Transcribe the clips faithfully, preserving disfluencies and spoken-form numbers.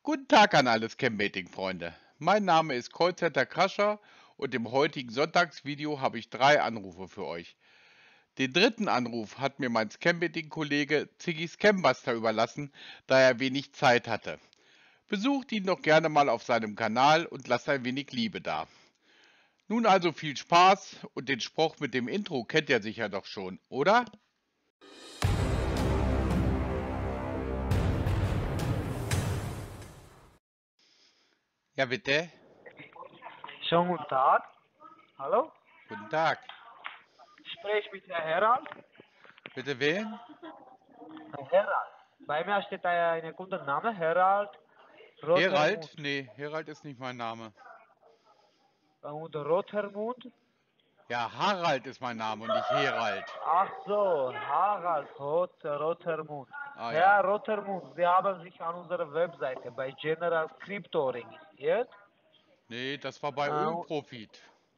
Guten Tag an alle Scam-Baiting-Freunde. Mein Name ist Callcenter Crusher und im heutigen Sonntagsvideo habe ich drei Anrufe für euch. Den dritten Anruf hat mir mein Scam-Baiting-Kollege Ziggy Scambuster überlassen, da er wenig Zeit hatte. Besucht ihn doch gerne mal auf seinem Kanal und lasst ein wenig Liebe da. Nun also viel Spaß und den Spruch mit dem Intro kennt ihr sicher doch schon, oder? Ja, bitte. Schönen guten Tag. Hallo? Guten Tag. Sprech mit Herrn Herald. Bitte wen? Herr Herald. Bei mir steht ein Kundenname, Herald Herald? Rotermund. Nee, Herald ist nicht mein Name. Und Rotermund? Ja, Harald ist mein Name und nicht Herald. Ach so, Harald Rot, Rotermund. Ah ja. Herr Rotermund, Sie haben sich an unserer Webseite bei General Crypto registriert. Nee, das war bei Äh, Ölprofit.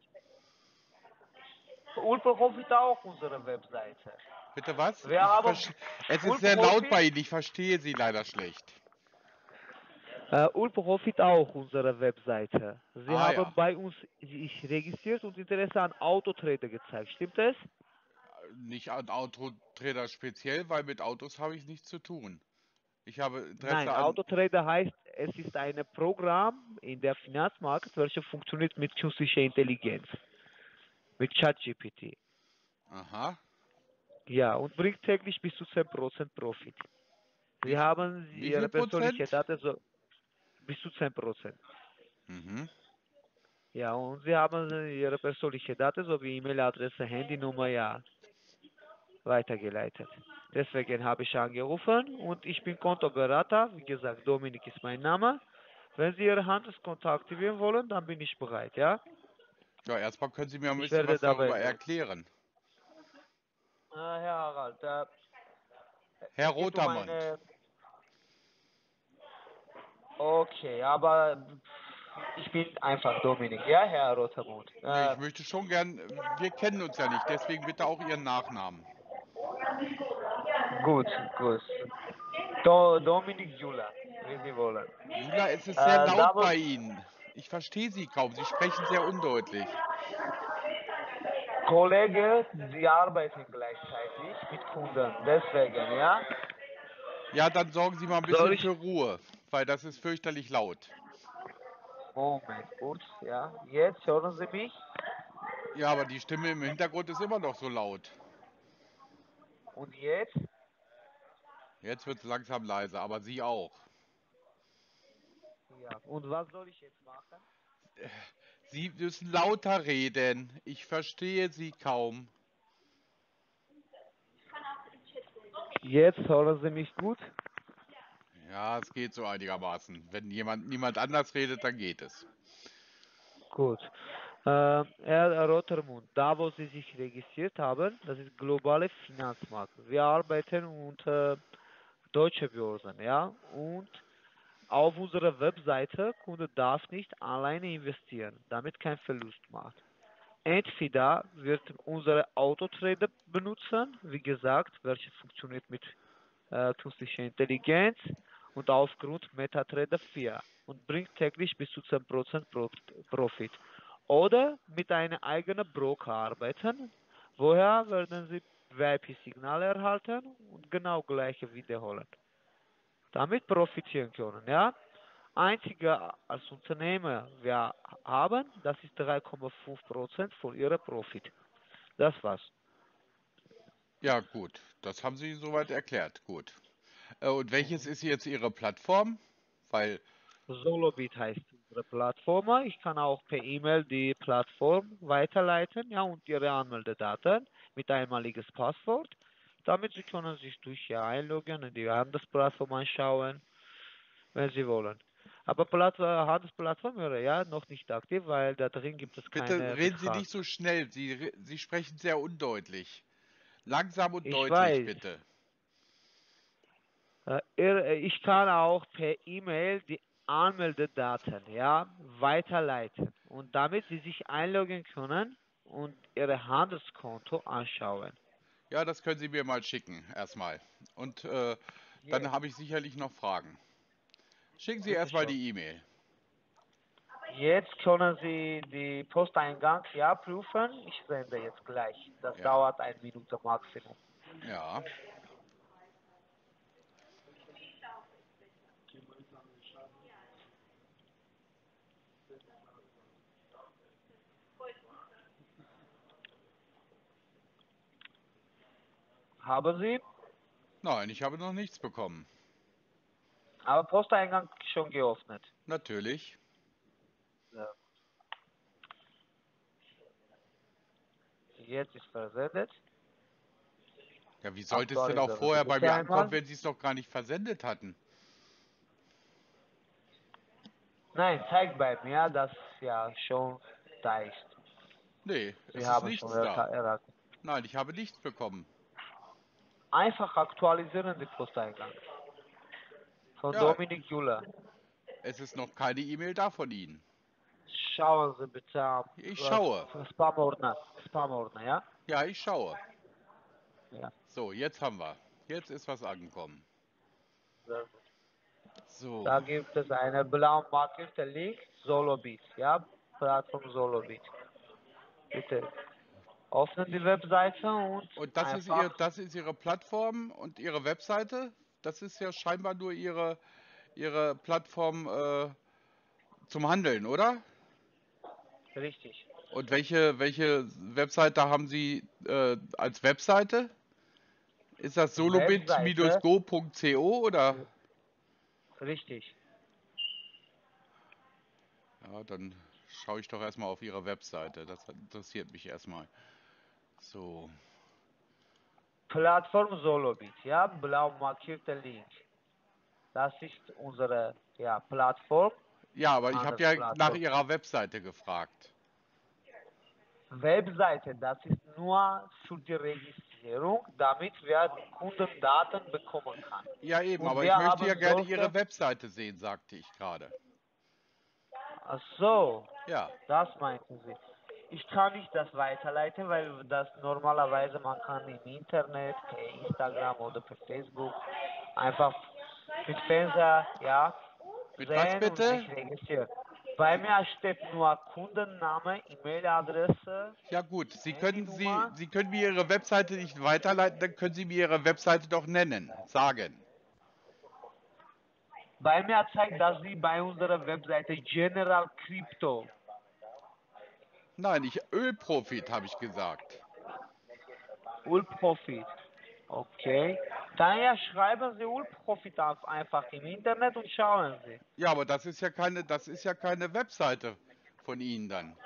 Ulprofit auch unsere Webseite. Bitte was? Wir Ich haben verste- Es ist sehr laut Ulprofit bei Ihnen, ich verstehe Sie leider schlecht. Äh, Ulprofit auch unsere Webseite. Sie Ah haben ja. bei uns sich registriert und Interesse an Autotrader gezeigt. Stimmt es? Nicht an Autotrader speziell, weil mit Autos habe ich nichts zu tun. Ich habe Nein, Interesse an. Autotrader heißt, es ist ein Programm in der Finanzmarkt, welches funktioniert mit künstlicher Intelligenz, mit ChatGPT. Aha. Ja, und bringt täglich bis zu zehn Prozent Profit. Wie, Sie viel- haben wie viel Ihre persönliche Prozent? Daten so bis zu zehn Prozent. Mhm. Ja, und Sie haben Ihre persönliche Daten sowie E-Mail-Adresse, Handynummer, ja, weitergeleitet. Deswegen habe ich angerufen und ich bin Kontoberater. Wie gesagt, Dominik ist mein Name. Wenn Sie Ihre Handelskonto aktivieren wollen, dann bin ich bereit, ja? Ja, erstmal können Sie mir ein Ich bisschen werde was dabei darüber helfen. erklären. Äh, Herr Harald, äh, Herr es geht um Rotermund. eine... Okay, aber ich bin einfach Dominik, ja, Herr Rotermund. Nee, Äh, ich möchte schon gern. Wir kennen uns ja nicht, deswegen bitte auch Ihren Nachnamen. gut, gut. Do, Dominik Jula, wie Sie wollen. Jula, es ist sehr Äh, laut Double bei Ihnen. Ich verstehe Sie kaum. Sie sprechen sehr undeutlich. Kollege, Sie arbeiten gleichzeitig mit Kunden, deswegen, ja? Ja, dann sorgen Sie mal ein Soll bisschen ich? für Ruhe, weil das ist fürchterlich laut. Moment, gut, ja. Jetzt hören Sie mich. Ja, aber die Stimme im Hintergrund ist immer noch so laut. Und jetzt? Jetzt wird es langsam leiser, aber Sie auch. Ja. Und was soll ich jetzt machen? Sie müssen lauter reden. Ich verstehe Sie kaum. Jetzt hören Sie mich gut? Ja, es geht so einigermaßen. Wenn jemand niemand anders redet, dann geht es. Gut. Äh, Herr Rotermund, da wo Sie sich registriert haben, das ist globale Finanzmarkt. Wir arbeiten unter deutsche Börsen, ja. Und auf unserer Webseite, Kunde darf nicht alleine investieren, damit kein Verlust macht. Entweder wird unsere Autotrader benutzen, wie gesagt, welche funktioniert mit äh, künstlicher Intelligenz und aufgrund MetaTrader vier und bringt täglich bis zu zehn Prozent Pro Profit. Oder mit einem eigenen Broker arbeiten, woher werden Sie V I P-Signale erhalten und genau gleiche wiederholen. Damit profitieren können, ja. Einzige als Unternehmer wir haben, das ist drei Komma fünf Prozent von Ihrem Profit. Das war's. Ja, gut. Das haben Sie soweit erklärt. Gut. Äh, Und welches Mhm. ist jetzt Ihre Plattform? Weil, Solobit heißt unsere Plattform. Ich kann auch per E-Mail die Plattform weiterleiten, ja, und Ihre Anmeldedaten mit einmaliges Passwort. Damit Sie können sich durch Ihr einloggen und die Handelsplattform anschauen, wenn Sie wollen. Aber Platt, äh, Handelsplattform wäre ja noch nicht aktiv, weil da drin gibt es bitte keinen reden Sie Betrag. nicht so schnell. Sie, re- Sie sprechen sehr undeutlich. Langsam und Ich deutlich, weiß. bitte. Äh, ihr- äh, Ich kann auch per E-Mail die Anmeldedaten, ja, weiterleiten und damit Sie sich einloggen können und Ihr Handelskonto anschauen. Ja, das können Sie mir mal schicken, erstmal. Und äh, dann Jetzt. habe ich sicherlich noch Fragen. Schicken Sie Bitte erstmal schön. die E-Mail. Jetzt können Sie die Posteingang ja prüfen. Ich sende jetzt gleich. Das Ja. dauert eine Minute Maximum. Ja. Haben Sie? Nein, ich habe noch nichts bekommen. Aber Posteingang schon geöffnet. Natürlich. Ja. Jetzt ist versendet. Ja, wie sollte es denn auch Aktualisieren Sie vorher bei bitte mir einmal. ankommen, wenn Sie es noch gar nicht versendet hatten? Nein, zeigt bei mir, dass ja schon da ist. Nee, Sie es ist haben schon nichts da. erraten. Nein, ich habe nichts bekommen. Einfach aktualisieren die Posteingang. Von Ja, Dominik Jula. es ist noch keine E-Mail da von Ihnen. Schauen Sie bitte am Ich äh, schaue. Spam-Ordner. Spam-Ordner, ja? Ja, ich schaue. Ja. So, jetzt haben wir. Jetzt ist was angekommen. Sehr gut. So. Da gibt es einen blau markierten Link, Solobit, ja? Plattform Solobit. Bitte öffnen die Webseite und Und das ist ihr, einfach, das ist Ihre Plattform und Ihre Webseite? Das ist ja scheinbar nur Ihre, Ihre Plattform äh, zum Handeln, oder? richtig. Und welche, welche Webseite haben Sie äh, als Webseite? Ist das solobit Webseite, go punkt co oder? richtig. Ja, dann schaue ich doch erstmal auf Ihre Webseite. Das interessiert mich erstmal. So. Plattform Solobit, ja? Blau markierter Link. Das ist unsere ja, Plattform, Ja, aber ich habe ja nach Handelsplattform. Ihrer Webseite gefragt. Webseite, das ist nur für die Registrierung, damit wir Kundendaten bekommen kann. Ja, eben, Und aber wir ich möchte ja haben gerne Ihre solche, Webseite sehen, sagte ich gerade. ach so, Ja. das meinten Sie. Ich kann nicht das weiterleiten, weil das normalerweise man kann im Internet, per Instagram oder per Facebook einfach mit Fernseher, ja, Mit was sehen und bitte? sich registrieren. Bei mir steht nur Kundenname, E-Mail-Adresse, Ja gut, Sie können Sie, Handynummer. Sie können mir Ihre Webseite nicht weiterleiten, dann können Sie mir Ihre Webseite doch nennen, sagen. Bei mir zeigt, dass Sie bei unserer Webseite General Crypto, Nein, ich Ölprofit habe ich gesagt. Ulprofit. Okay. Daher schreiben Sie Ulprofit auf einfach im Internet und schauen Sie. Ja, aber das ist ja keine, das ist ja keine Webseite von Ihnen dann.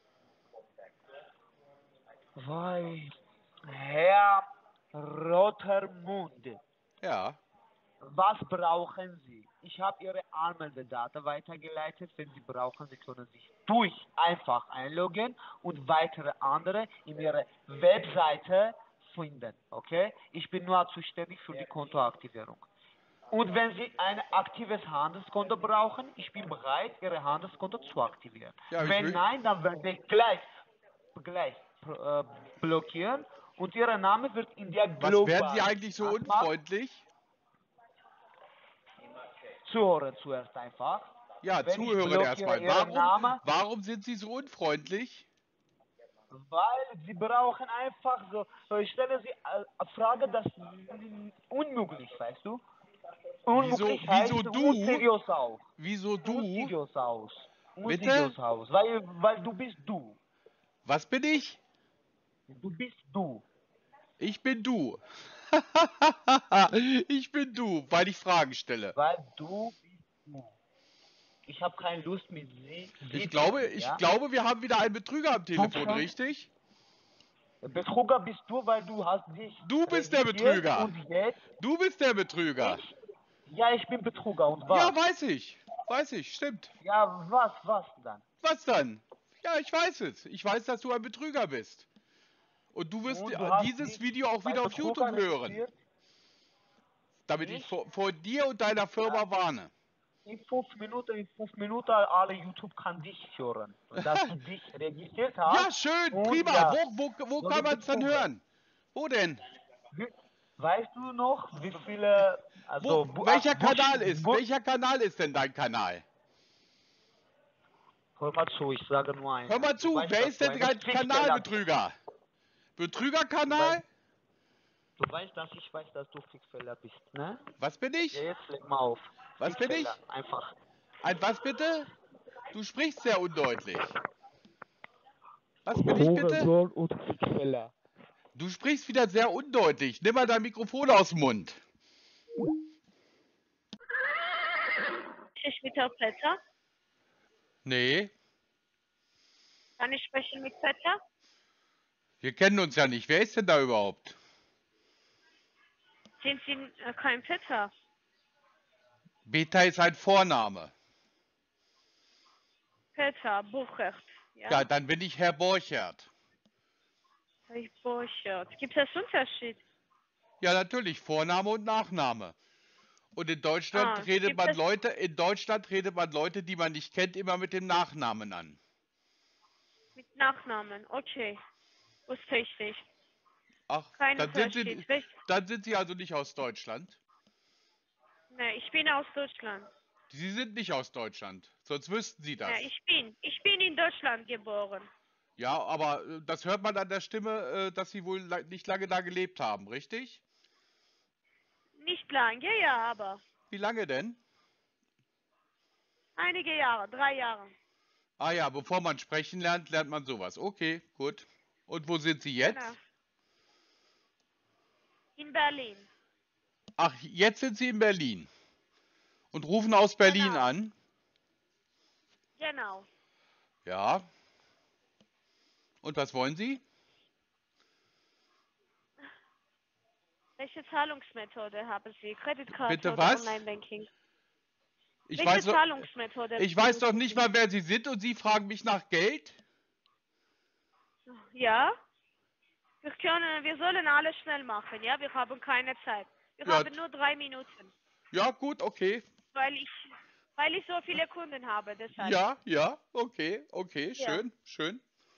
Weil, Herr Rotermund, Ja. was brauchen Sie? Ich habe Ihre Anmeldedaten weitergeleitet. Wenn Sie brauchen, Sie können sich durch einfach einloggen und weitere andere in Ihrer Webseite finden. Okay? Ich bin nur zuständig für die Kontoaktivierung. Und wenn Sie ein aktives Handelskonto brauchen, ich bin bereit, Ihre Handelskonto zu aktivieren. Ja, ich Wenn will. nein, dann werde ich gleich, gleich äh, blockieren und Ihr Name wird in der Was werden Sie globalen eigentlich so Finanzmarkt unfreundlich? zuhören zuerst einfach. Ja, Wenn ich zuhören blockiere erstmal. Ihren Warum, Namen, warum sind Sie so unfreundlich? weil Sie brauchen einfach so, so ich stelle Sie äh, eine Frage, das ist unmöglich, weißt du? Wieso, Unmöglich wieso heißt du? unseriös auch. Wieso du? Unseriös aus. Bitte? Unseriös aus. Weil, weil du bist du. Was bin ich? Du bist du. Ich bin du. Ich bin du, weil ich Fragen stelle. Weil du bist du. Ich habe keine Lust mit sie, Ich sie zu glaube, reden, ich ja? glaube, wir haben wieder einen Betrüger am Punkt Telefon, schon. richtig? Betrüger bist du, weil du hast dich Du bist der registriert Betrüger. und jetzt Du bist der Betrüger. ich? Ja, ich bin Betrüger und Ja, was? weiß ich. Weiß ich, stimmt. Ja, was, was dann? Was dann? Ja, ich weiß es. Ich weiß, dass du ein Betrüger bist. Und du wirst Und du hast dieses dich Video auch bei wieder auf YouTube Betrüger hören, registriert? damit ich Ich? vor, vor dir und deiner Ja, Firma warne. in fünf Minuten, in fünf Minuten alle YouTube kann dich hören. Und dass du dich registriert hast Ja, schön, und prima. Wo, ja, wo, wo so kann wie man es dann Betrüger. hören? Wo denn? weißt du noch, wie viele, also, Wo, Bu- welcher ach, Busch, Kanal ist? Bu Welcher Kanal ist denn dein Kanal? Hör mal zu, ich sage nur Hör eines. mal Du zu, weißt, wer dass ist du denn eine dein Trickfehler bist. Kanalbetrüger? Du weißt, Betrügerkanal? du weißt, dass ich weiß, dass du Trickfehler bist, ne? Was bin Ja, ich? jetzt leg mal auf. Was bin Trickfehler, ich? einfach. Ein was bitte? Du sprichst sehr undeutlich. Was bin ich bitte? Hurensohn und Trickfehler. Du sprichst wieder sehr undeutlich. Nimm mal dein Mikrofon aus dem Mund. Ich mit Herrn Petter. Nee, Kann ich sprechen mit Petter? wir kennen uns ja nicht. Wer ist denn da überhaupt? Sind Sie äh, kein Petter? Beta ist ein Vorname. Petter, Buchert. Ja? Ja, dann bin ich Herr Borchert. Ich Buchert. Gibt es Unterschied? Ja, natürlich, Vorname und Nachname. Und in Deutschland Ah, redet gibt man es Leute, in Deutschland redet man Leute, die man nicht kennt, immer mit dem Nachnamen an. mit Nachnamen? Okay. Wusste ich nicht. Ach, Kein dann sind Unterschied. Sie, Welch- dann sind Sie also nicht aus Deutschland. Ne, ich bin aus Deutschland. Sie sind nicht aus Deutschland, sonst wüssten Sie das. Ne, ich bin. Ich bin in Deutschland geboren. Ja, aber äh, das hört man an der Stimme, äh, dass Sie wohl la- nicht lange da gelebt haben, richtig? Nicht lange, ja, aber Wie lange denn? einige Jahre, drei Jahre. Ah ja, bevor man sprechen lernt, lernt man sowas. Okay, gut. Und wo sind Sie Genau. jetzt? In Berlin. Ach, jetzt sind Sie in Berlin und rufen aus Berlin Genau. an. Genau. Ja. Und was wollen Sie? Welche Zahlungsmethode haben Sie? Kreditkarte Bitte oder was? Online-Banking? Ich Welche weiß, doch, Zahlungsmethode ich weiß doch benutzen nicht Sie? mal, wer Sie sind und Sie fragen mich nach Geld? Ja, wir können, wir sollen alles schnell machen, ja? Wir haben keine Zeit. Wir Ja, haben nur drei Minuten, ja, gut, okay. weil ich, weil ich so viele Kunden habe, deshalb. Ja, ja, okay, okay, Ja. schön, schön.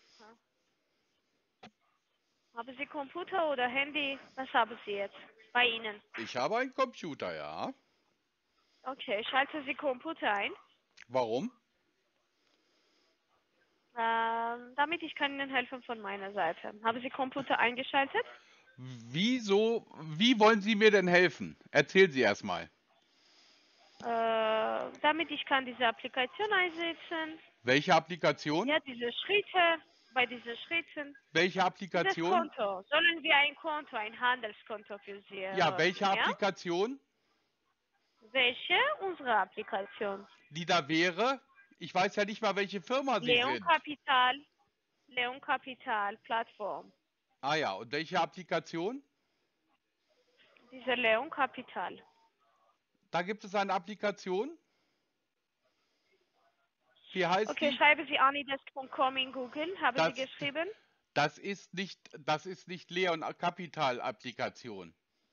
Haben Sie Computer oder Handy? Was haben Sie jetzt bei Ihnen? Ich habe einen Computer, ja. Okay, schalten Sie Computer ein, Warum? ähm, damit ich kann Ihnen helfen von meiner Seite. Haben Sie Computer eingeschaltet? Wieso, wie wollen Sie mir denn helfen? Erzählen Sie erstmal. Äh, damit ich kann diese Applikation einsetzen. Welche Applikation? Ja, diese Schritte, bei diesen Schritten. Welche Dieses Applikation? Konto. Sollen wir ein Konto, ein Handelskonto für Sie Ja, welche eröffnen, ja? Applikation? Welche? Unsere Applikation. Die da wäre? Ich weiß ja nicht mal, welche Firma Sie Leon sind. Capital, Leon Capital Plattform. Ah ja, und welche Applikation? Diese Leon Capital. Da gibt es eine Applikation. Wie heißt Okay, die? schreiben Sie anidesk punkt com in Google. Haben Das, Sie geschrieben? das ist nicht, das ist nicht Leon Capital Applikation.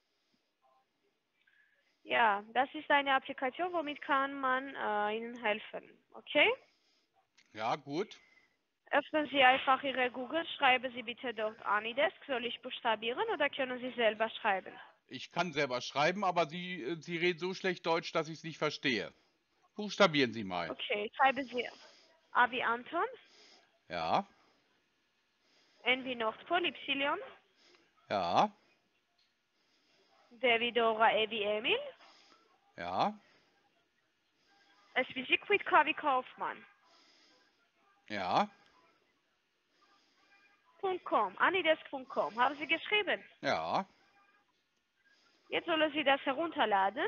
Ja, das ist eine Applikation, womit kann man äh, Ihnen helfen. Okay? Ja, gut. Öffnen Sie einfach Ihre Google, schreiben Sie bitte dort Anidesk. Soll ich buchstabieren oder können Sie selber schreiben? Ich kann selber schreiben, aber Sie, äh, Sie reden so schlecht Deutsch, dass ich es nicht verstehe. Buchstabieren Sie mal. Okay, schreiben Sie A wie Anton, Ja, N wie Nordpol, Y, ja, D wie Dora, E wie Emil, ja, S wie Siegfried, K wie Kaufmann. ja, .com, anidesk punkt com. Haben Sie geschrieben? ja. Jetzt sollen Sie das herunterladen.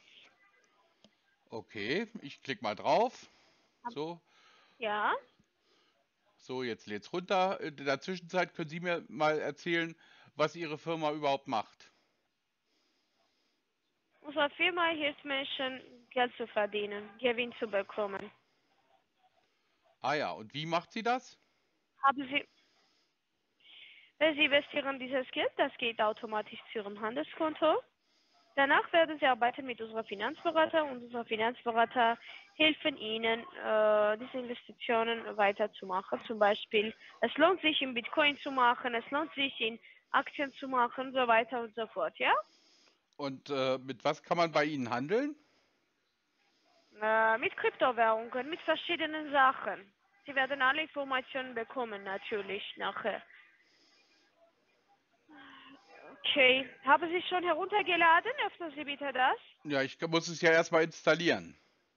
Okay, ich klicke mal drauf. So, Ja. so, jetzt lädt's runter. In der Zwischenzeit können Sie mir mal erzählen, was Ihre Firma überhaupt macht. Unsere Firma hilft Menschen, Geld zu verdienen, Gewinn zu bekommen. Ah ja, und wie macht sie das? Haben Sie, wenn Sie investieren dieses Geld, das geht automatisch zu Ihrem Handelskonto. Danach werden Sie arbeiten mit unserem Finanzberater und unser Finanzberater helfen Ihnen, äh, diese Investitionen weiterzumachen. Zum Beispiel, es lohnt sich in Bitcoin zu machen, es lohnt sich in Aktien zu machen, so weiter und so fort, ja? Und äh, mit was kann man bei Ihnen handeln? Äh, mit Kryptowährungen, mit verschiedenen Sachen. Sie werden alle Informationen bekommen, natürlich, nachher. Okay, haben Sie schon heruntergeladen? Öffnen Sie bitte das. Ja, ich muss es ja erstmal installieren.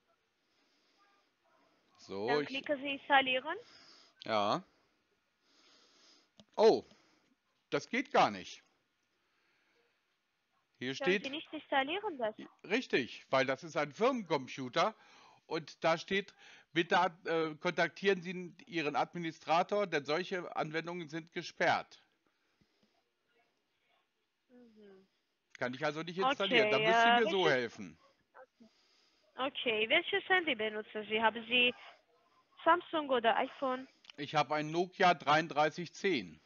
So, Dann ich, klicken Sie installieren. ja. Oh, das geht gar nicht. Hier Können steht, Sie nicht installieren das? richtig, weil das ist ein Firmencomputer und da steht, bitte äh, kontaktieren Sie Ihren Administrator, denn solche Anwendungen sind gesperrt. Mhm. Kann ich also nicht installieren. Da Okay, müsst ihr äh, mir so welches, helfen. okay, welches Handy benutzen Sie? Haben Sie Samsung oder iPhone? Ich habe ein Nokia dreiunddreißig zehn.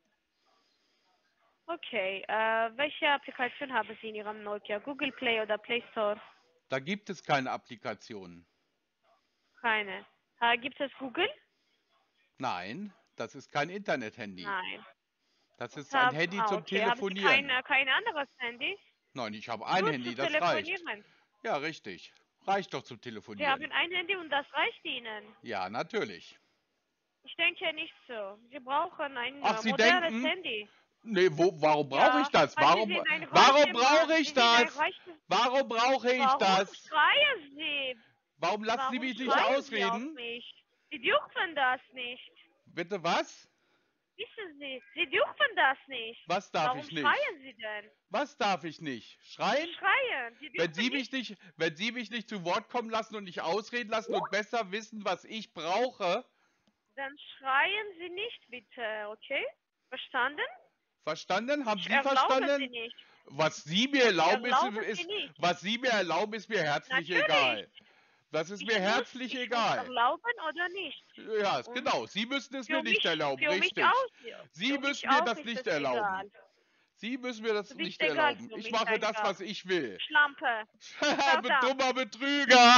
Okay, äh, welche Applikation haben Sie in Ihrem Nokia? Google Play oder Play Store? Da gibt es keine Applikationen. Keine. Äh, gibt es Google? Nein, das ist kein Internet-Handy. Nein. Das ist ein Hab, Handy ah, zum okay, haben Sie kein, Telefonieren. äh, kein anderes Handy? Nein, ich habe ein Nur zu Handy, das reicht. telefonieren. Ja, richtig. Reicht doch zum Sie Telefonieren. haben ein Handy und das reicht Ihnen. Ja, natürlich. Ich denke nicht so. Sie brauchen ein Ach, äh, Sie modernes denken? Handy. Nee, wo, warum brauche ich Ja, das? weil Sie Warum, sind ein warum reicher brauche Mann. ich Sie sind ein das? reicher... Warum brauche ich Warum das? schreien Sie? Warum lassen Sie Warum mich nicht schreien Sie auf ausreden? mich? Sie dürfen das nicht. Bitte was? Wissen Sie, Sie dürfen das nicht. Was darf Warum ich nicht? schreien Sie denn? Was darf ich nicht? Sie Schreien? schreien. Sie Wenn dürfen Sie mich nicht. nicht, wenn Sie mich nicht zu Wort kommen lassen und nicht ausreden lassen und besser wissen, was ich brauche, Dann schreien Sie nicht, bitte, okay? Verstanden? verstanden? Haben Ich Sie erlaube Sie verstanden? nicht. Was Sie mir Ich erlauben, ist, erlaube Sie ist, nicht. was Sie mir erlauben, ist mir herzlich Natürlich. egal. Das ist Ich mir muss, herzlich ich muss egal. erlauben oder nicht. Ja, ist Und genau. Sie müssen es mir für nicht mich, erlauben, für mich richtig. auch, Sie für mich müssen mir auch das ist nicht es erlauben. egal. Sie müssen mir das Du bist nicht egal erlauben. für Ich mich mache das, einfach. was ich will. Schlampe. Verdammt. Dummer Betrüger.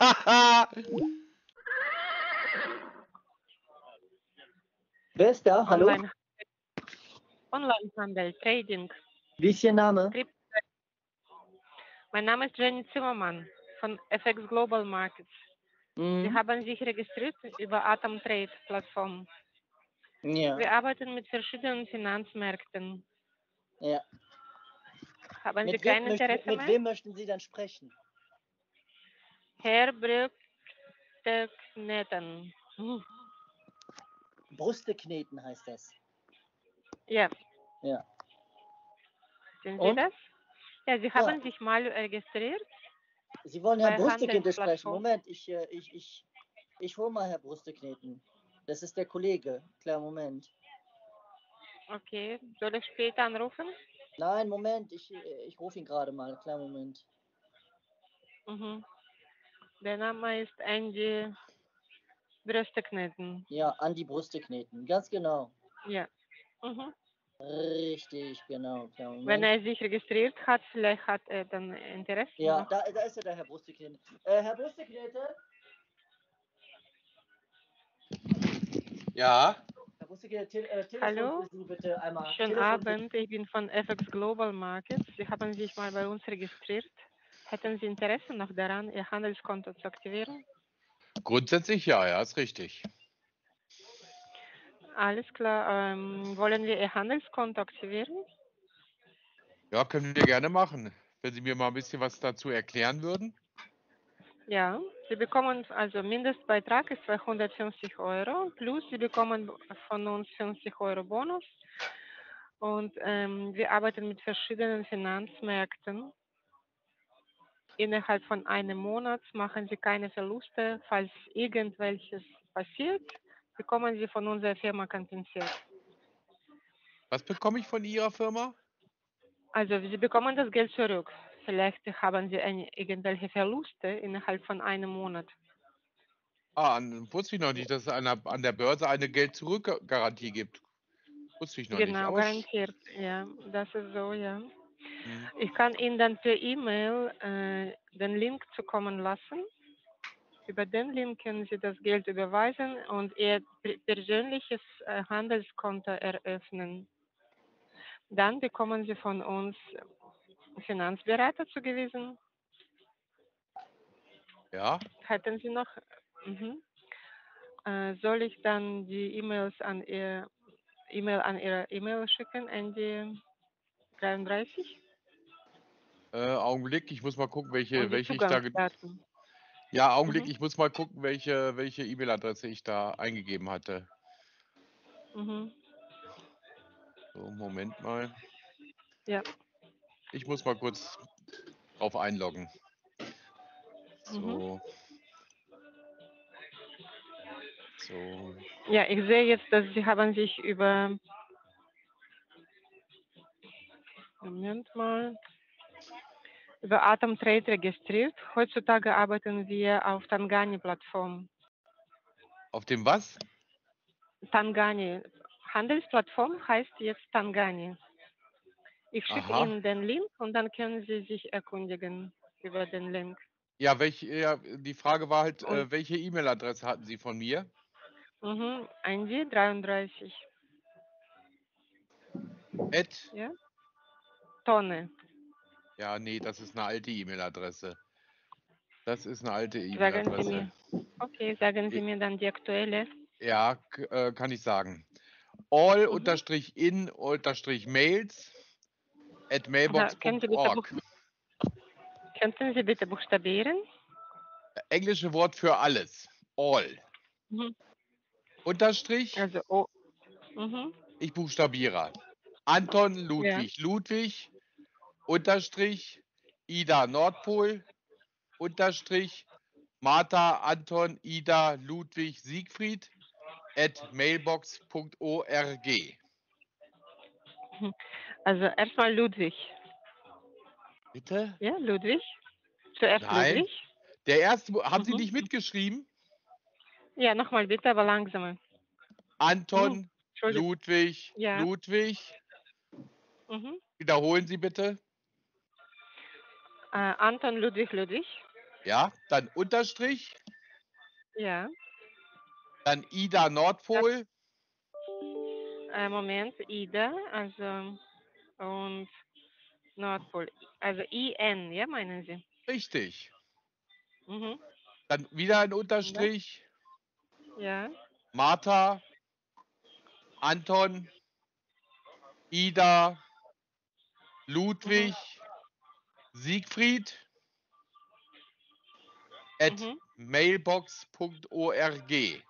Wer ist da? Hallo? Online, Onlinehandel, Trading, Wie ist Ihr Name? Krypto. Mein Name ist Jenny Zimmermann von F X Global Markets. Sie Mhm. haben sich registriert über Atom Trade Plattform. Ja, Wir arbeiten mit verschiedenen Finanzmärkten. ja. Haben Sie Mit kein wem, möcht, mit, Interesse mit mehr? wem möchten Sie dann sprechen? Herr Brücktekneten. Hm. Brüste kneten heißt das. Ja, Ja. sind Sie Und? das? Ja, Sie Ja. haben sich mal registriert Sie wollen Herrn bei Brüsteknete sprechen. Handelsplattform. Moment, ich, äh, ich, ich, ich hole mal Herr Brüstekneten. Das ist der Kollege. Klar, Moment. Okay, soll ich später anrufen? Nein, Moment, ich, äh, ich rufe ihn gerade mal. Klar, Moment. Mhm. Der Name ist Andy Brüstekneten. Ja, an die Brüste kneten. Ganz genau. Ja. Mhm. Richtig, genau. Klar, Moment. Wenn er sich registriert hat, vielleicht hat er dann Interesse Ja, noch. da, da ist er, der Herr Brüsteknete. Äh, Herr Brüsteknete? Ja, Herr Brüsteknete, Te äh, Telefon Hallo, für Sie bitte einmal. schönen Telefon für Abend. Ich bin von F X Global Markets. Sie haben sich mal bei uns registriert. Hätten Sie Interesse noch daran, Ihr Handelskonto zu aktivieren? grundsätzlich ja, ja, ist richtig. Alles klar. Ähm, wollen wir Ihr Handelskonto aktivieren? Ja, können wir gerne machen. Wenn Sie mir mal ein bisschen was dazu erklären würden. Ja, Sie bekommen, also Mindestbeitrag ist zweihundertfünfzig Euro, plus Sie bekommen von uns fünfzig Euro Bonus. Und ähm, wir arbeiten mit verschiedenen Finanzmärkten. Innerhalb von einem Monat machen Sie keine Verluste. Falls irgendwelches passiert, bekommen Sie von unserer Firma kompensiert. Was bekomme ich von Ihrer Firma? Also Sie bekommen das Geld zurück. Vielleicht haben Sie eine, irgendwelche Verluste innerhalb von einem Monat. Ah, an, wusste ich noch nicht, dass es an der, an der Börse eine Geld-Zurück-Garantie gibt. Wusste ich noch nicht. Genau, Aber sch- garantiert. Ja, das ist so, ja. hm. Ich kann Ihnen dann per E-Mail äh, den Link zukommen lassen. Über den Link können Sie das Geld überweisen und Ihr per- persönliches äh, Handelskonto eröffnen. Dann bekommen Sie von uns Finanzberater zugewiesen. Ja, Hätten Sie noch? Mhm. Äh, soll ich dann die E-Mails an Ihr E-Mail an Ihre E-Mail schicken, an die dreiunddreißig? äh, Augenblick, ich muss mal gucken, welche, Und die welche ich da. ge- Zugangsdaten. Ja, Augenblick, Mhm. ich muss mal gucken, welche, welche E-Mail-Adresse ich da eingegeben hatte. Mhm. So, Moment mal. Ja. Ich muss mal kurz drauf einloggen. Mhm. So. So. Ja, ich sehe jetzt, dass Sie haben sich über Moment mal über Atom Trade registriert. Heutzutage arbeiten wir auf Tangani-Plattform. Auf dem was? Tangani. Handelsplattform heißt jetzt Tangani. Ich schicke Aha. Ihnen den Link und dann können Sie sich erkundigen über den Link. Ja, welche, ja, die Frage war halt, Und äh, welche E-Mail-Adresse hatten Sie von mir? mhm, I D dreiunddreißig. Ed? Ja? Tonne. Ja, nee, das ist eine alte E-Mail-Adresse. Das ist eine alte Sagen Sie E-Mail-Adresse. mir. Okay, sagen Sie I- mir dann die aktuelle. Ja, k- äh, kann ich sagen. all Mhm. unterstrich in unterstrich mails at Aha, mailbox können Sie punkt bitte, org. buch- könnten Sie bitte buchstabieren? Englische Wort für alles. All. Mhm. Unterstrich, Also, oh. Mhm. ich buchstabiere. Anton Ja. Ludwig Ludwig, Unterstrich, Ida Nordpol, Unterstrich, Martha Anton Ida Ludwig Siegfried at mailbox punkt org. Mhm. Also erstmal Ludwig. Bitte? Ja, Ludwig. Zuerst Nein. Ludwig. Der erste, Bu- haben Sie Mhm. nicht mitgeschrieben? Ja, nochmal bitte, aber langsamer. Mhm. Anton Entschuldigung. Ludwig Ja. Ludwig. Mhm. Wiederholen Sie bitte. Äh, Anton Ludwig Ludwig. Ja, dann Unterstrich, Ja. dann Ida Nordpol, Äh, Moment, Ida, also und Nordpol. Also I N, ja, meinen Sie? richtig. Mhm. Dann wieder ein Und dann? Unterstrich, Ja. Martha, Anton, Ida, Ludwig, Siegfried at Mhm. mailbox punkt org.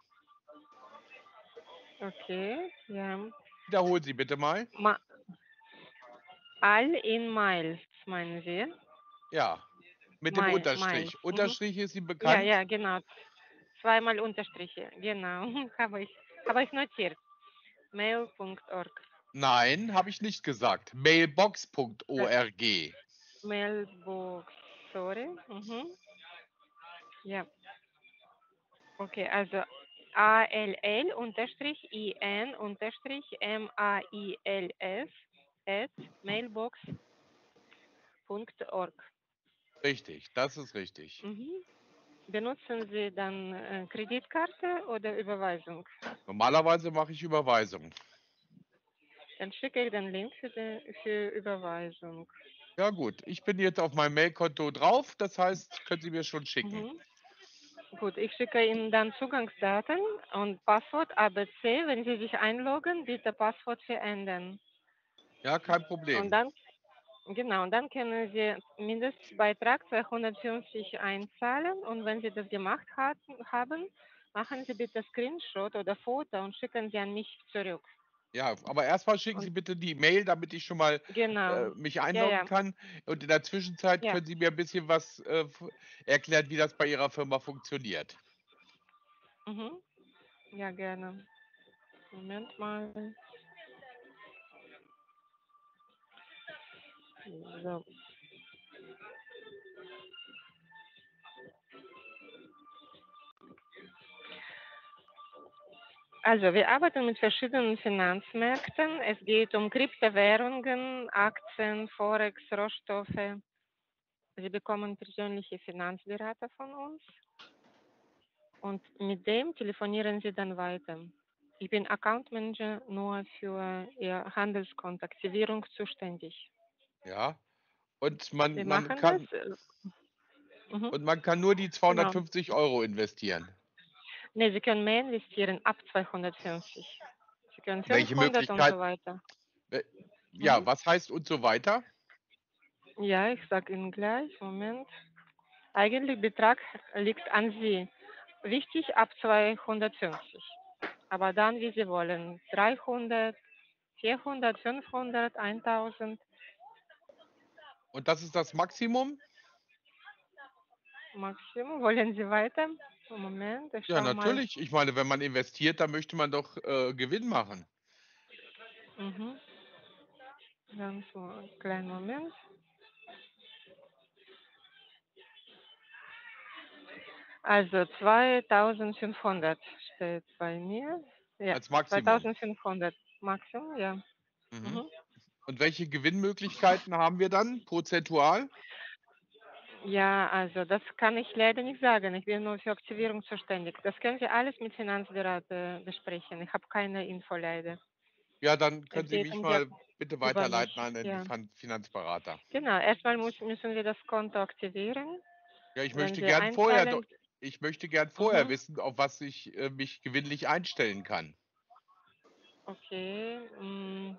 Okay, ja. Wiederholen Sie bitte mal. Ma All in Miles, meinen Sie? Ja, mit dem Mile, Miles. Unterstrich. Mhm. Unterstrich ist Ihnen Ja, bekannt? ja, genau. Zweimal Unterstriche, genau. Habe ich, habe ich notiert. mail punkt org. Nein, habe ich nicht gesagt. mailbox punkt org. Mailbox, sorry. Mhm. Ja. Okay, also A L L unterstrich I N unterstrich M A I L S at mailbox punkt org. Richtig, das ist richtig. Mhm. Benutzen Sie dann äh, Kreditkarte oder Überweisung? Normalerweise mache ich Überweisung. Dann schicke ich den Link für, die, für Überweisung. Ja gut, ich bin jetzt auf meinem Mailkonto drauf, das heißt, können Sie mir schon schicken. Mhm. Gut, ich schicke Ihnen dann Zugangsdaten und Passwort A B C. Wenn Sie sich einloggen, bitte Passwort verändern. Ja, kein Und Problem. dann, genau, und dann können Sie Mindestbeitrag zweihundertfünfzig einzahlen. Und wenn Sie das gemacht hat, haben, machen Sie bitte Screenshot oder Foto und schicken Sie an mich zurück. Ja, aber erstmal schicken Und Sie bitte die Mail, damit ich schon mal genau, äh, mich ja, einloggen ja, kann. Und in der Zwischenzeit ja. können Sie mir ein bisschen was äh, f- erklären, wie das bei Ihrer Firma funktioniert. Mhm. Ja, gerne. Moment mal. So. Also, wir arbeiten mit verschiedenen Finanzmärkten. Es geht um Kryptowährungen, Aktien, Forex, Rohstoffe. Sie bekommen persönliche Finanzberater von uns und mit dem telefonieren Sie dann weiter. Ich bin Account Manager nur für Ihr Handelskontoaktivierung zuständig. Ja. Und man, Wir man machen das. kann äh, Mhm, und man kann nur die genau. zweihundertfünfzig Euro investieren. Ne, Sie können mehr investieren ab zweihundertfünfzig. Sie können Welche fünfhundert und Möglichkeit? so weiter. Äh, ja, Mhm. was heißt und so weiter? Ja, ich sage Ihnen gleich. Moment. Eigentlich Betrag liegt an Sie. Wichtig ab zweihundertfünfzig. Aber dann, wie Sie wollen. dreihundert, vierhundert, fünfhundert, tausend. Und das ist das Maximum? Maximum. Wollen Sie weiter? Moment, ich Ja, schau mal. natürlich. Ich meine, wenn man investiert, dann möchte man doch äh, Gewinn machen. Mhm. Ganz so, einen kleinen Moment. Also zweitausendfünfhundert steht bei mir. Ja, Als Maximum. zweitausendfünfhundert Maximum, ja. Mhm. Mhm. Und welche Gewinnmöglichkeiten haben wir dann prozentual? Ja, also das kann ich leider nicht sagen. Ich bin nur für Aktivierung zuständig. Das können Sie alles mit Finanzberater besprechen. Ich habe keine Info leider. Ja, dann Es können Sie geht mich um die Ak- mal bitte über weiterleiten mich. an den Ja, Fin- Finanzberater. genau. Erstmal muss, müssen wir das Konto aktivieren. Ja, ich Wenn möchte Sie gern vorher, do- einzahlen, ich möchte gern vorher mhm. wissen, auf was ich äh, mich gewinnlich einstellen kann. Okay. mm,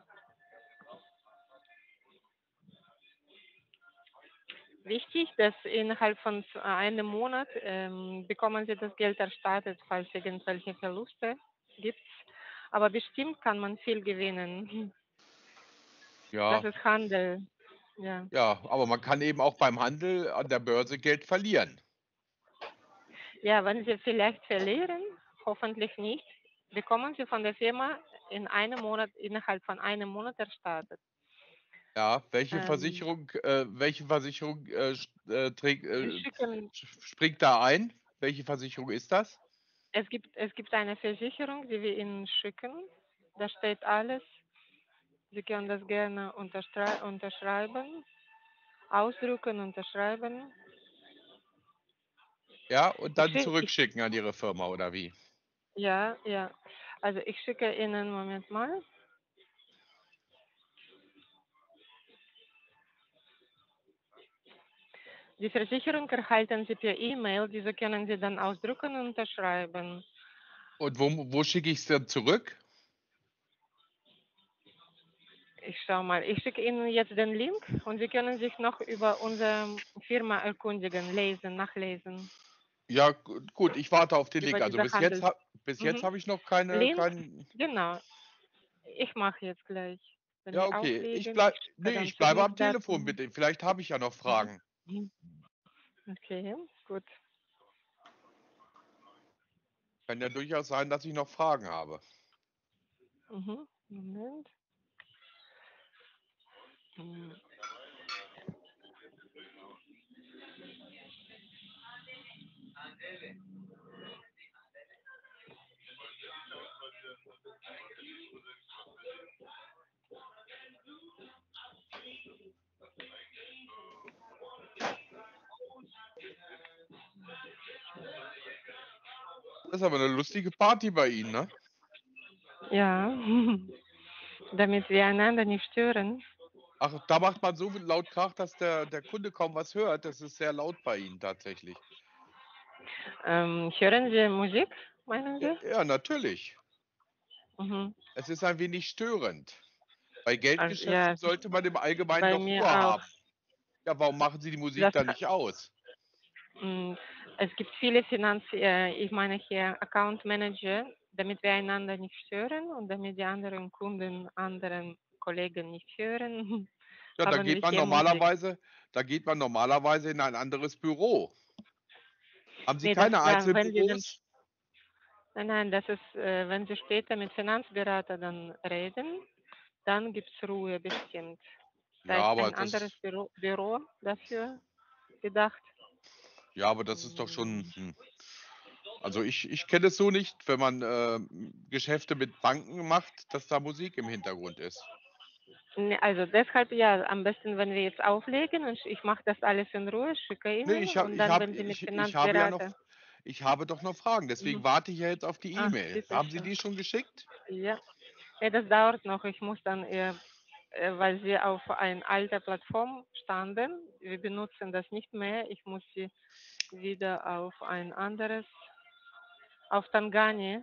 Wichtig, dass innerhalb von z- einem Monat ähm, bekommen Sie das Geld erstattet, falls irgendwelche Verluste gibt. Aber bestimmt kann man viel gewinnen. Das Ja, ist Handel. Ja. ja, aber man kann eben auch beim Handel an der Börse Geld verlieren. Ja, wenn Sie vielleicht verlieren, hoffentlich nicht, bekommen Sie von der Firma in einem Monat, innerhalb von einem Monat erstattet. Ja, welche Ähm, Versicherung, äh, welche Versicherung äh, sch- äh, trägt, Sie äh, schicken, sch- springt da ein? Welche Versicherung ist das? es gibt, es gibt eine Versicherung, die wir Ihnen schicken. Da steht alles. Sie können das gerne unterstrei- unterschreiben, ausdrucken, unterschreiben. Ja, und Ich dann schicke, ich, zurückschicken an Ihre Firma oder wie? ja, ja. Also ich schicke Ihnen, Moment mal. Die Versicherung erhalten Sie per E-Mail. Diese können Sie dann ausdrucken und unterschreiben. Und wo, wo schicke ich es dann zurück? Ich schau mal. Ich schicke Ihnen jetzt den Link und Sie können sich noch über unsere Firma erkundigen, lesen, nachlesen. Ja, gu- gut, ich warte auf den Link. Über Also diese bis jetzt, Handels. ha bis jetzt Mhm. habe ich noch keine, Link, keinen. genau. Ich mache jetzt gleich. Wenn Ja, wir okay. Ich auflegen, bleib, ich schicke nee, dann ich bleibe am Telefon, Zugangsdaten. bitte. Vielleicht habe ich ja noch Mhm. Fragen. Mhm. Okay, gut. Kann ja durchaus sein, dass ich noch Fragen habe. Mhm. Moment. Mhm. Das ist aber eine lustige Party bei Ihnen, ne? Ja, damit wir einander nicht stören. Ach, da macht man so viel laut Krach, dass der, der Kunde kaum was hört. Das ist sehr laut bei Ihnen tatsächlich. Ähm, hören Sie Musik, meinen Ja, Sie? ja, natürlich. Mhm. Es ist ein wenig störend. Bei Also, ja, Geldgeschäften es ist sollte man im Allgemeinen bei doch mir Ruhe auch. haben. Ja, warum machen Sie die Musik Das, dann nicht aus? mh, es gibt viele Finanz, äh, ich meine hier Account Manager, damit wir einander nicht stören und damit die anderen Kunden, anderen Kollegen nicht hören, Ja, da haben wir geht man hier Musik. normalerweise, da geht man normalerweise in ein anderes Büro. Haben Sie Nee, das, keine da, wenn Sie dann, Einzelbüros? nein, nein, das ist, äh, wenn Sie später mit Finanzberater dann reden, dann gibt es Ruhe bestimmt. Da Ja, ist aber ein anderes das, Büro, Büro dafür gedacht. ja, aber das ist doch schon, Mm, hm. Also ich, ich kenne es so nicht, wenn man äh, Geschäfte mit Banken macht, dass da Musik im Hintergrund ist. nee, also deshalb ja, am besten, wenn wir jetzt auflegen und ich mache das alles in Ruhe, schicke Nee, Ihnen ich habe, und ich dann, habe, wenn Sie mit ich, ich habe ja noch, Finanzberater. Ich habe doch noch Fragen, deswegen Mhm. warte ich ja jetzt auf die Ah, E-Mail. bitte Haben Sie schön. die schon geschickt? Ja. Ja, das dauert noch. Ich muss dann, äh, äh, weil sie auf einer alten Plattform standen, wir benutzen das nicht mehr. Ich muss sie wieder auf ein anderes, auf Tangani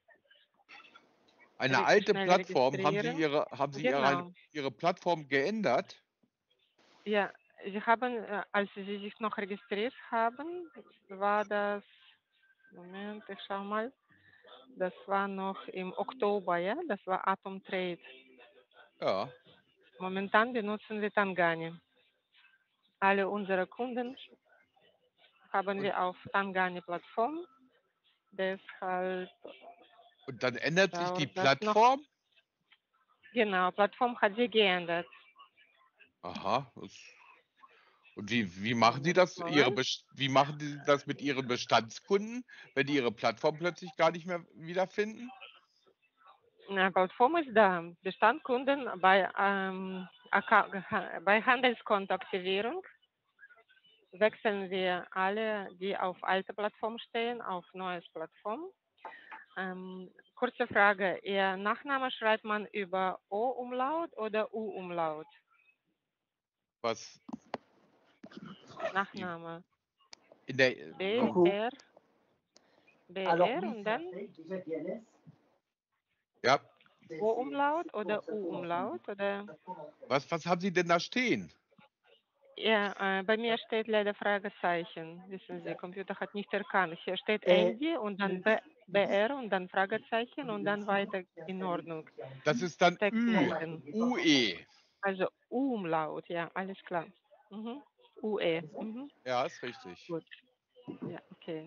Eine re alte schnell Plattform, haben Sie registrieren. Ihre, haben Sie Ihre, Genau. Ihre Plattform geändert? Ja, sie haben, äh, als sie sich noch registriert haben, war das, Moment, ich schau mal, das war noch im Oktober, ja, das war Atom Trade. Ja. Momentan benutzen wir Tangani. Alle unsere Kunden haben Und, wir auf Tangani-Plattform. Deshalb und dann ändert sich die dauert das noch. Plattform? Genau, Plattform hat sich geändert. Aha. Das, und wie, wie machen Sie das? Ihre Moment. Best- wie machen Sie das mit Ihren Bestandskunden, wenn die Ihre Plattform plötzlich gar nicht mehr wiederfinden? Na, Plattform ist da. Bestandskunden bei, ähm, Account, bei Handelskontoaktivierung wechseln wir alle, die auf alte Plattform stehen, auf neues Plattform. Ähm, kurze Frage, Ihr Nachname schreibt man über O-Umlaut oder U-Umlaut? Was die, Nachname. in der B, warum, R, B, Alors R oui, und c'est dann fait. Déjà D N S, ja, c'est O-Umlaut c'est pour oder ça pour U-Umlaut oder? was, was haben Sie denn da stehen? Ja, äh, bei mir steht leider Fragezeichen. Wissen Sie, Computer hat nicht erkannt. Hier steht Et Andy und le dann B, dix, le dix, BR und dann Fragezeichen und le dann dix weiter qui a in fait le Ordnung. qui a reçu. Das ist dann Ü, Steckneten. U E. Also U-Umlaut, ja, alles klar. Mhm. U E. Mhm. Ja, ist richtig. Gut. Ja, okay.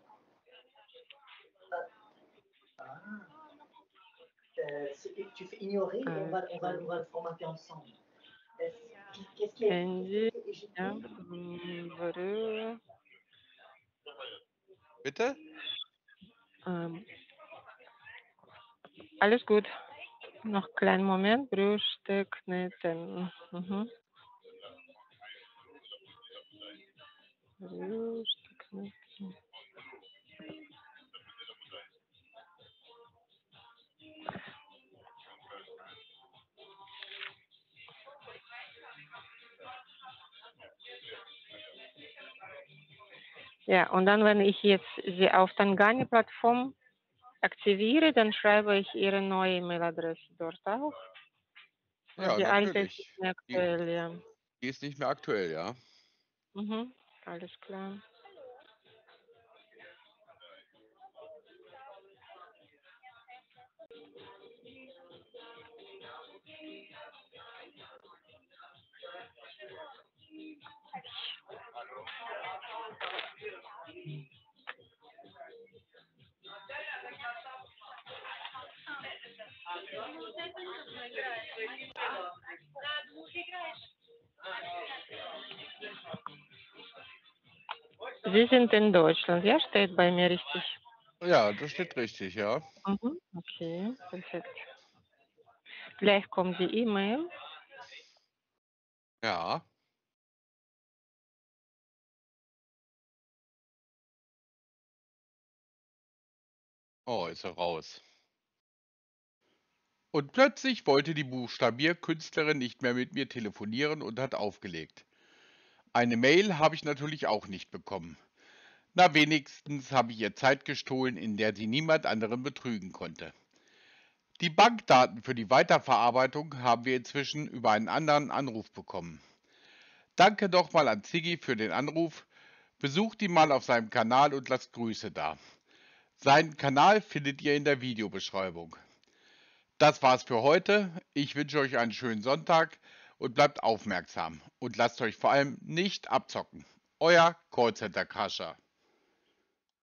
Ah, euh, c'est- tu fais ignorer et on va, on va, on Also va le formater ensemble. Est-ce- Qu'est-ce qui est, qu'est-ce qui a Andy, été éjecté? ja, mm, Brü- Bitte? ähm, alles gut. Noch kleinen Moment. Brühsteckneten. Mhm. Brühsteckneten. Ja, und dann, wenn ich jetzt sie auf Tangani-Plattform aktiviere, dann schreibe ich Ihre neue E-Mail-Adresse dort auch. Weil Ja, die alte ist natürlich. nicht mehr Die, aktuell, ja. die ist nicht mehr aktuell, ja. Mhm, alles klar. Sie sind in Deutschland, ja, steht bei mir richtig. Ja, das steht richtig, ja. Mhm, okay, perfekt. Gleich kommt die E-Mail. Ja. Oh, ist er raus. Und plötzlich wollte die Buchstabierkünstlerin nicht mehr mit mir telefonieren und hat aufgelegt. Eine Mail habe ich natürlich auch nicht bekommen. Na, wenigstens habe ich ihr Zeit gestohlen, in der sie niemand anderen betrügen konnte. Die Bankdaten für die Weiterverarbeitung haben wir inzwischen über einen anderen Anruf bekommen. Danke nochmal an Ziggy für den Anruf. Besucht ihn mal auf seinem Kanal und lasst Grüße da. Seinen Kanal findet ihr in der Videobeschreibung. Das war's für heute. Ich wünsche euch einen schönen Sonntag und bleibt aufmerksam und lasst euch vor allem nicht abzocken. Euer Callcenter Crusher.